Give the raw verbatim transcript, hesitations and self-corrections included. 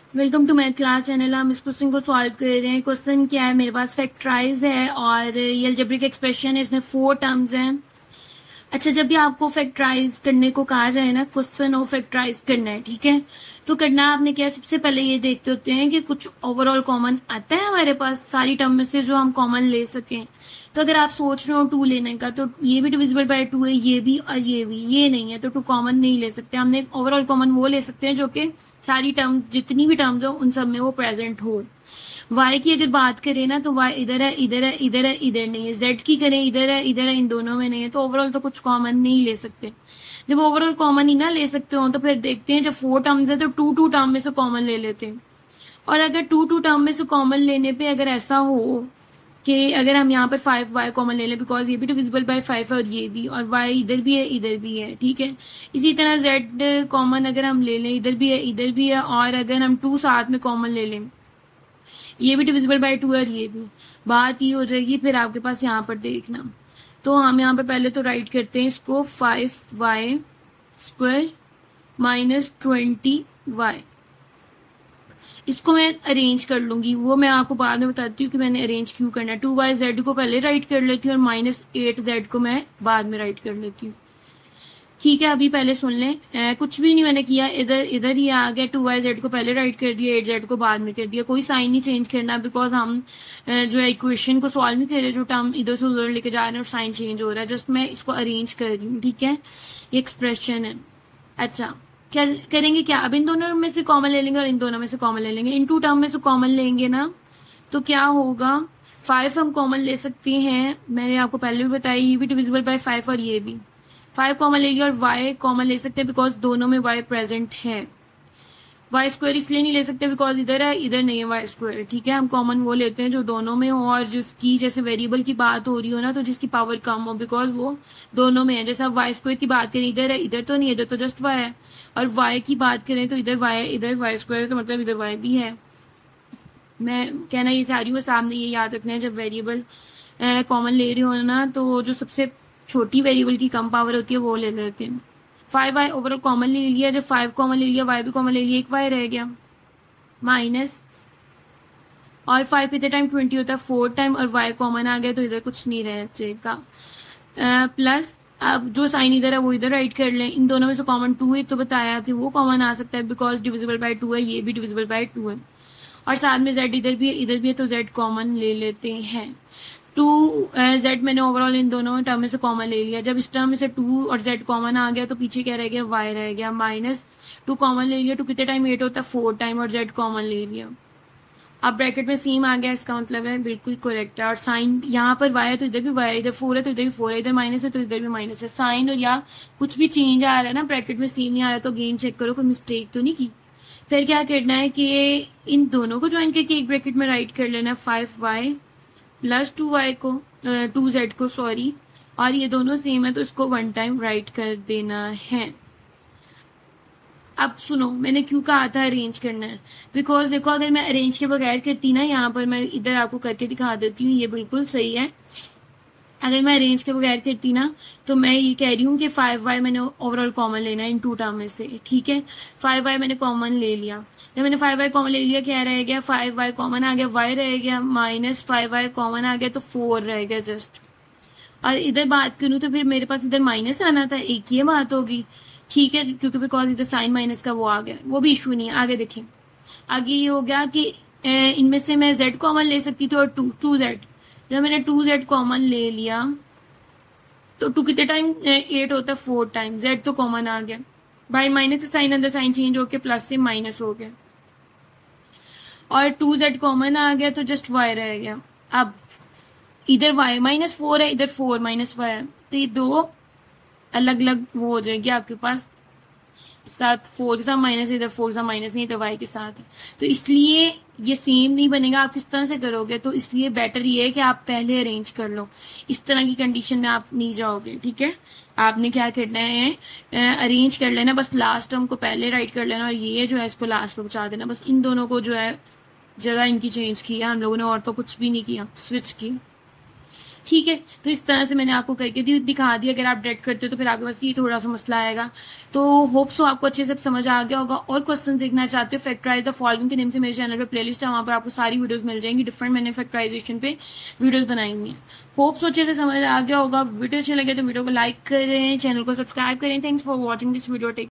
Welcome to my class channel. हम इस question को सॉल्व कर रहे हैं। क्वेश्चन क्या है, मेरे पास फैक्टराइज है और ये अलजेब्रिक एक्सप्रेशन है, इसमें फोर टर्म्स हैं। अच्छा, जब भी आपको फैक्टराइज करने को कहा जाए ना, क्वेश्चन और फैक्टराइज करना है, ठीक है, तो करना आपने क्या, सबसे पहले ये देखते होते हैं कि कुछ ओवरऑल कॉमन आता है हमारे पास सारी टर्म में से जो हम कॉमन ले सकें। तो अगर आप सोच रहे हो टू लेने का, तो ये भी डिविजिबल बाय टू है, ये भी और ये भी, ये नहीं है तो टू कॉमन नहीं ले सकते। हमने ओवरऑल कॉमन वो ले सकते हैं जो कि सारी टर्म्स, जितनी भी टर्म्स हो उन सब में वो प्रेजेंट हो। वाई की अगर बात करें ना, तो वाई इधर है, इधर है, इधर है, इधर नहीं है। जेड की करें, इधर है, इधर है, इन दोनों में नहीं है। तो ओवरऑल तो कुछ कॉमन नहीं ले सकते। जब ओवरऑल कॉमन ही ना ले सकते हो तो फिर देखते हैं, जब फोर टर्म्स है तो टू टू टर्म में से कॉमन ले लेते हैं। और अगर टू टू टर्म में से कॉमन लेने पे अगर ऐसा हो कि अगर हम यहाँ पर फाइव वाई कॉमन ले लें, बिकॉज ये भी डिविजिबल बाय फाइव है और ये भी, और वाई इधर भी है, इधर भी है, ठीक है। इसी तरह जेड कॉमन अगर हम ले लें, इधर भी है, इधर भी है, और अगर हम टू साथ में कॉमन ले लें, ये भी डिविजिबल बाय टू है और ये भी, बात ये हो जाएगी फिर आपके पास यहाँ पर देखना। तो हम यहाँ पे पहले तो राइट करते हैं इसको, five Y square minus twenty Y. इसको मैं अरेंज कर लूंगी, वो मैं आपको बाद में बताती हूँ कि मैंने अरेंज क्यों करना है। टू वाई जेड को पहले राइट कर लेती हूँ और माइनस एट जेड को मैं बाद में राइट कर लेती हूँ, ठीक है। अभी पहले सुन लें, ए, कुछ भी नहीं मैंने किया, इधर इधर ही आ गया। टू वाई जेड को पहले राइट कर दिया, एट जेड को बाद में कर दिया। कोई साइन नहीं चेंज करना, बिकॉज हम ए, जो है इक्वेशन को सॉल्व नहीं कर रहे, जो टर्म इधर से उधर लेके जा रहे हैं और साइन चेंज हो रहा है। जस्ट मैं इसको अरेंज कर रही हूँ, ठीक है। ये एक्सप्रेशन है। अच्छा, क्या करेंगे, क्या अब इन दोनों में से कॉमन ले लेंगे और इन दोनों में से कॉमन ले लेंगे। इन टू टर्म में से कॉमन लेंगे ना, तो क्या होगा, फाइव हम कॉमन ले सकते हैं, मैंने आपको पहले भी बताया, ये भी डिविजिबल बाय फाइव और ये भी। फाइव कॉमन ले लिया और वाई कॉमन ले सकते हैं बिकॉज दोनों में वाई प्रेजेंट है। वाई स्क्वायर इसलिए नहीं ले सकते बिकॉज इधर है, इधर नहीं है वाई स्क्वायर, ठीक है। हम कॉमन वो लेते हैं जो दोनों में हो और जिसकी, जैसे वेरिएबल की बात हो रही हो ना, तो जिसकी पावर कम हो, बिकॉज वो दोनों में है। जैसे आप वाई स्क्वायर की बात करें, इधर है, इधर तो नहीं है, इधर तो जस्ट वाई है। और वाई की बात करें तो इधर वाई, इधर वाई स्क्वायर है, तो मतलब इधर वाई भी है। मैं कहना ये चाह रही हूँ, सामने ये याद रखना है, जब वेरिएबल कॉमन ले रही हो ना, तो जो सबसे छोटी वेरिएबल की कम पावर होती है वो ले लेते हैं। फाइव वाई ओवरऑल कॉमन ले लिया, जब फाइव कॉमन ले लिया, वाई भी कॉमन ले लिया, एक वाई रह गया माइनस, और फाइव कितने टाइम ट्वेंटी होता है, फोर टाइम, और वाई कॉमन आ गया तो इधर कुछ नहीं रह जाएगा, प्लस अब जो साइन इधर है वो इधर राइट कर लें। इन दोनों में से कॉमन टू है, तो बताया कि वो कॉमन आ सकता है बिकॉज डिविजिबल बाय टू है, ये भी डिविजिबल बाय टू है, और साथ में जेड इधर भी है, इधर भी है, तो जेड कॉमन ले लेते हैं। टू जेड मैंने ओवरऑल इन दोनों टर्म में से कॉमन ले लिया। जब इस टर्म में से टू और जेड कॉमन आ गया तो पीछे क्या रह गया, वाई रह गया माइनस, टू कॉमन ले लिया, टू कितने टाइम एट होता है, फोर टाइम, और जेड कॉमन ले लिया। अब ब्रैकेट में सेम आ गया, इसका मतलब है बिल्कुल करेक्ट है। और साइन यहाँ पर वाई है तो इधर भी वाई है, इधर फोर है तो इधर भी फोर है, इधर माइनस है तो इधर भी माइनस है। साइन और या कुछ भी चेंज आ रहा है ना, ब्रैकेट में सेम नहीं आ रहा, तो अगेन चेक करो कोई मिस्टेक तो नहीं की। फिर क्या करना है कि इन दोनों को ज्वाइन करके एक ब्रैकेट में राइट कर लेना है, five Y plus two Y को, टू जेड को सॉरी, और ये दोनों सेम है तो इसको वन टाइम राइट कर देना है। अब सुनो, मैंने क्यों कहा था अरेंज करना है, बिकॉज देखो अगर मैं अरेंज के बगैर करती ना, यहाँ पर मैं इधर आपको करके दिखा देती हूँ, ये बिल्कुल सही है। अगर मैं अरेंज के बगैर करती ना, तो मैं ये कह रही हूँ कि फाइव वाई मैंने ओवरऑल कॉमन लेना है इन टू टर्म में से, ठीक है। फाइव वाई मैंने कॉमन ले लिया, जब मैंने फाइव वाई कॉमन ले लिया क्या रह गया, फाइव वाई कॉमन आ गया, वाई रह गया माइनस, फाइव वाई कॉमन आ गया तो फोर रह गया जस्ट। और इधर बात करूँ तो फिर मेरे पास इधर माइनस आना था, एक ये बात होगी, ठीक है, क्योंकि बिकॉज इधर साइन माइनस का वो आ गया, वो भी इशू नहीं है। आगे देखें, आगे ये हो गया कि इनमें से मैं जेड कॉमन ले सकती थी और टू टू जेड, जब मैंने टू जेड कॉमन ले लिया तो टू कितने टाइम एट होता है, फोर टाइम, जेड तो कॉमन आ गया, बाई माइनस का साइन अंदर साइन चेंज होके प्लस से माइनस हो गया, और टू जेड कॉमन आ गया तो जस्ट वाई रह गया। अब इधर वाई माइनस फोर है, इधर फोर माइनस वाई है, तो ये दो अलग अलग वो हो जाएगी आपके पास, साथ फोर के साथ माइनस, इधर फोर के साथ माइनस नहीं, तो वाई के साथ है, तो इसलिए ये सेम नहीं बनेगा। आप किस तरह से करोगे, तो इसलिए बेटर ये है कि आप पहले अरेंज कर लो, इस तरह की कंडीशन में आप नहीं जाओगे, ठीक है। आपने क्या करना है, अरेंज कर लेना, बस लास्ट टर्म को पहले राइट कर लेना और ये जो है इसको लास्ट में बचा देना, बस इन दोनों को जो है जगह इनकी चेंज किया हम लोगों ने, और तो कुछ भी नहीं किया, स्विच की। ठीक है, तो इस तरह से मैंने आपको करके दी दिखा दिया। अगर आप डायरेक्ट करते हो तो फिर आपके पास ये थोड़ा सा मसला आएगा। तो होप सो आपको अच्छे से समझ आ गया होगा। और क्वेश्चन देखना चाहते हो फैक्टराइज द फॉलोइंग के नेम से मेरे चैनल पे प्लेलिस्ट है, वहां पर आपको सारी वीडियोस मिल जाएंगी। डिफरेंट मैंने फैक्टराइजेशन पे वीडियोस बनाई हुई हैं। होप सो अच्छे से समझ आ गया होगा। वीडियो अच्छे लगे तो वीडियो को लाइक करें, चैनल को सब्सक्राइब करें। Thanks for watching this video. Take